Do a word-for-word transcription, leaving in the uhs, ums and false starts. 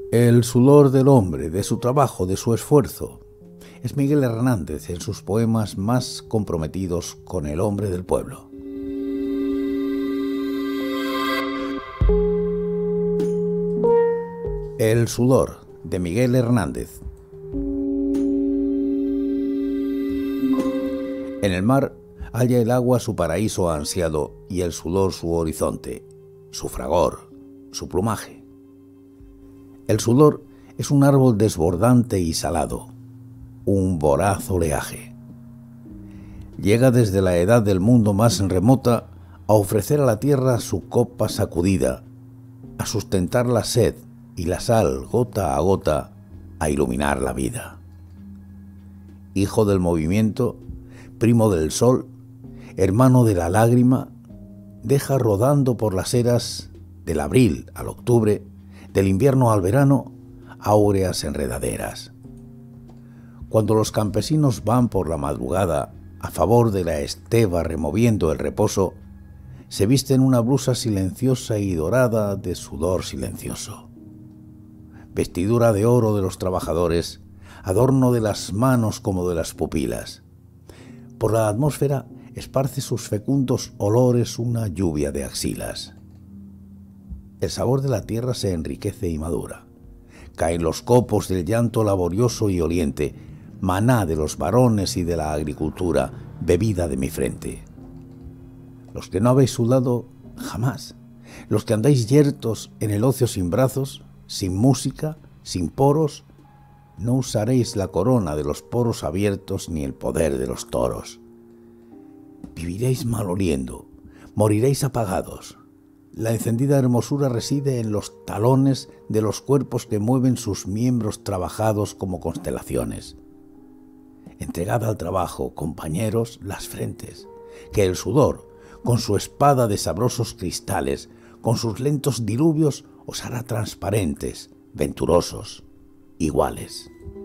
El sudor del hombre, de su trabajo, de su esfuerzo, es Miguel Hernández en sus poemas más comprometidos con el hombre del pueblo. El sudor, de Miguel Hernández. En el mar halla el agua su paraíso ansiado y el sudor su horizonte, su fragor, su plumaje. El sudor es un árbol desbordante y salado, un voraz oleaje. Llega desde la edad del mundo más remota a ofrecer a la tierra su copa sacudida, a sustentar la sed y la sal gota a gota, a iluminar la vida. Hijo del movimiento, primo del sol, hermano de la lágrima, deja rodando por las eras del abril al octubre, del invierno al verano, áureas enredaderas. Cuando los campesinos van por la madrugada a favor de la esteva removiendo el reposo, se visten una blusa silenciosa y dorada de sudor silencioso. Vestidura de oro de los trabajadores, adorno de las manos como de las pupilas. Por la atmósfera esparce sus fecundos olores una lluvia de axilas. El sabor de la tierra se enriquece y madura. Caen los copos del llanto laborioso y oliente, maná de los varones y de la agricultura, bebida de mi frente. Los que no habéis sudado jamás, los que andáis yertos en el ocio sin brazos, sin música, sin poros, no usaréis la corona de los poros abiertos ni el poder de los toros. Viviréis maloliendo, moriréis apagados. La encendida hermosura reside en los talones de los cuerpos que mueven sus miembros trabajados como constelaciones. Entregad al trabajo, compañeros, las frentes, que el sudor, con su espada de sabrosos cristales, con sus lentos diluvios, os hará transparentes, venturosos, iguales.